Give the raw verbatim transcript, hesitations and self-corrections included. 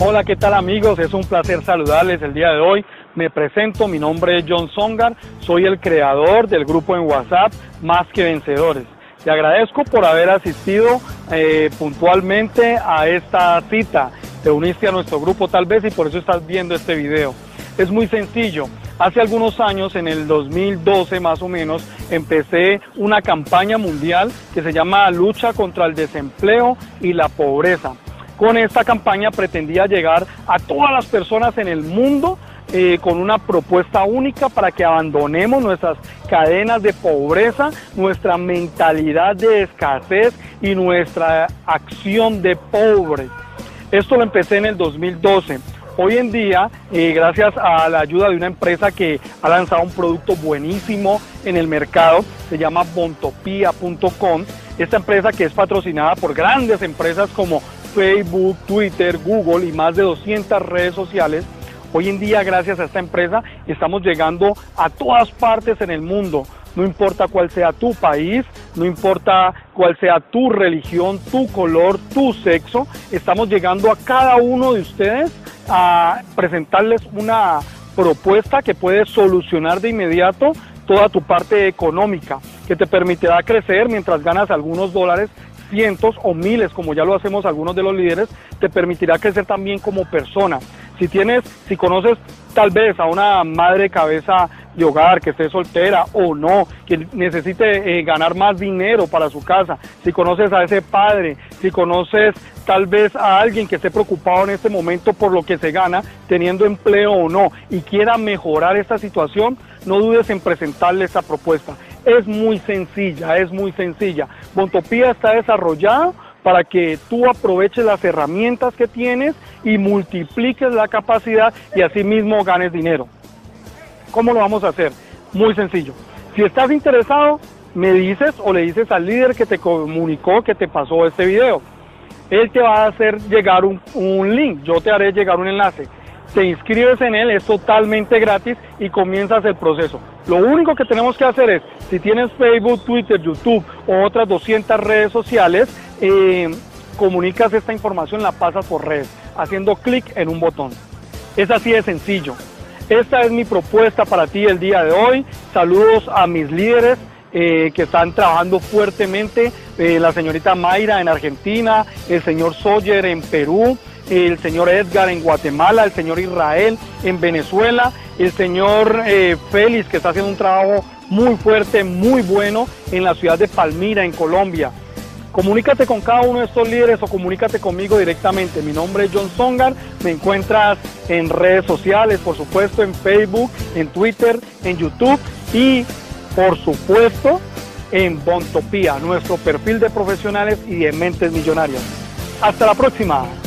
Hola, ¿qué tal amigos? Es un placer saludarles el día de hoy. Me presento, mi nombre es John Songar, soy el creador del grupo en WhatsApp Más que Vencedores. Te agradezco por haber asistido eh, puntualmente a esta cita. Te uniste a nuestro grupo tal vez y por eso estás viendo este video. Es muy sencillo. Hace algunos años, en el dos mil doce más o menos, empecé una campaña mundial que se llama Lucha contra el Desempleo y la Pobreza. Con esta campaña pretendía llegar a todas las personas en el mundo eh, con una propuesta única para que abandonemos nuestras cadenas de pobreza, nuestra mentalidad de escasez y nuestra acción de pobre. Esto lo empecé en el dos mil doce. Hoy en día, eh, gracias a la ayuda de una empresa que ha lanzado un producto buenísimo en el mercado, se llama Bontopia punto com, esta empresa que es patrocinada por grandes empresas como Facebook, Twitter, Google y más de doscientas redes sociales. Hoy en día, gracias a esta empresa, estamos llegando a todas partes en el mundo. No importa cuál sea tu país, no importa cuál sea tu religión, tu color, tu sexo, estamos llegando a cada uno de ustedes a presentarles una propuesta que puede solucionar de inmediato toda tu parte económica, que te permitirá crecer mientras ganas algunos dólares, cientos o miles, como ya lo hacemos algunos de los líderes, te permitirá crecer también como persona. Si tienes, si conoces tal vez a una madre cabeza de hogar que esté soltera o no, que necesite eh, ganar más dinero para su casa, si conoces a ese padre, si conoces tal vez a alguien que esté preocupado en este momento por lo que se gana, teniendo empleo o no, y quiera mejorar esta situación, no dudes en presentarle esta propuesta. Es muy sencilla, es muy sencilla. Bontopia está desarrollado para que tú aproveches las herramientas que tienes y multipliques la capacidad y así mismo ganes dinero. ¿Cómo lo vamos a hacer? Muy sencillo. Si estás interesado, me dices o le dices al líder que te comunicó que te pasó este video. Él te va a hacer llegar un, un link, yo te haré llegar un enlace. Te inscribes en él, es totalmente gratis y comienzas el proceso. Lo único que tenemos que hacer es, si tienes Facebook, Twitter, YouTube o otras doscientas redes sociales, eh, comunicas esta información, la pasas por redes, haciendo clic en un botón. Es así de sencillo. Esta es mi propuesta para ti el día de hoy. Saludos a mis líderes eh, que están trabajando fuertemente, eh, la señorita Mayra en Argentina, el señor Sawyer en Perú, el señor Edgar en Guatemala, el señor Israel en Venezuela, el señor eh, Félix, que está haciendo un trabajo muy fuerte, muy bueno en la ciudad de Palmira, en Colombia. Comunícate con cada uno de estos líderes o comunícate conmigo directamente. Mi nombre es John Songar, me encuentras en redes sociales, por supuesto en Facebook, en Twitter, en YouTube y por supuesto en Bontopia, nuestro perfil de profesionales y de mentes millonarias. Hasta la próxima.